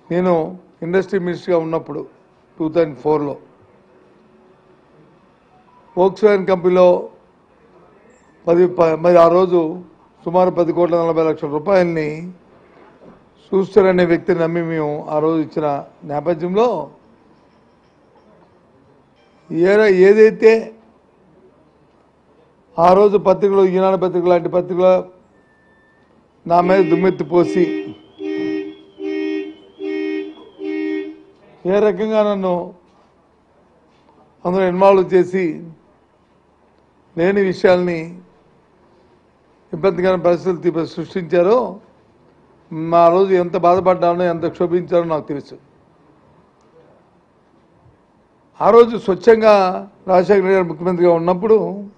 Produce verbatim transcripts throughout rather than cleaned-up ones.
నేను ఇండస్ట్రీ మినిస్టర్గా ఉన్నప్పుడు టూ థౌజండ్ ఫోర్లో వోక్స్‌వ్యాగన్ కంపెనీలో పది మరి ఆ రోజు సుమారు పది కోట్ల నలభై లక్షల రూపాయలని షూస్టర్ అనే వ్యక్తిని నమ్మి మేము ఆ రోజు ఇచ్చిన నేపథ్యంలో ఏదైతే ఆ రోజు పత్రికలు ఈనాడు పత్రిక లాంటి పత్రికలు నా మీద దుమ్మెత్తి పోసి ఏ రకంగా నన్ను అందులో ఇన్వాల్వ్ చేసి లేని విషయాల్ని ఇబ్బందికరమైన పరిస్థితులు సృష్టించారో మా రోజు ఎంత బాధపడ్డానో ఎంత క్షోభించానో నాకు తెలుసు. ఆ రోజు స్వచ్ఛంగా రాజశేఖర గారు ముఖ్యమంత్రిగా ఉన్నప్పుడు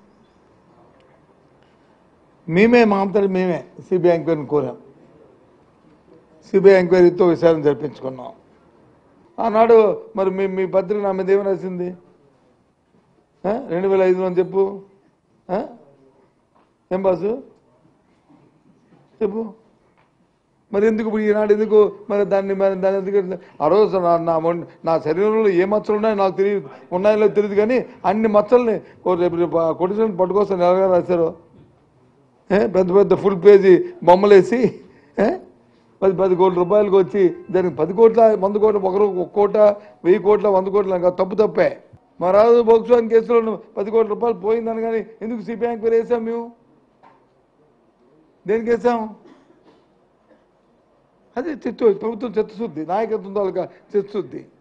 మేమే మా అంతటి మేమే సిబిఐ ఎంక్వైరీని కోరాం. సిబిఐ ఎంక్వైరీతో విచారణ జరిపించుకున్నాం. ఆనాడు మరి మీ మీ పత్రిక నా మీద ఏమి రాసింది? రెండు వేల ఐదులో అని చెప్పు. ఏం బాసు చెప్పు. మరి ఎందుకు ఈనాడు ఎందుకు మరి దాన్ని మరి దాని ఎందుకు ఆ రోజు నా నా శరీరంలో ఏ మచ్చలు ఉన్నాయో నాకు తెలియదు, ఉన్నాయో తెలియదు, కానీ అన్ని మచ్చల్ని కొట్టిన పట్టుకోసం నెలగా రాశారు. పెద్ద పెద్ద ఫుల్ పేజీ బొమ్మలేసి పది పది కోట్ల రూపాయలకు వచ్చి దానికి పది కోట్ల వంద కోట్ల ఒకరు ఒక కోట వెయ్యి కోట్ల వంద కోట్ల ఇంకా తప్పు తప్పే. మా రాజు వోక్స్‌వ్యాగన్ కేసులో పది కోట్ల రూపాయలు పోయిందని కానీ ఎందుకు సిబిఐ ఎంక్వైరీ వేసాం? మేము దేనికి వేసాం? అది చిత్తు ప్రభుత్వం చిత్తశుద్ధి, నాయకత్వం తాలూకా చిత్తశుద్ధి.